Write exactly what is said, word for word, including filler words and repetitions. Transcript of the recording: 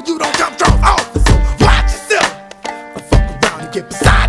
you don't come strong off. So watch yourself. I fuck around and get beside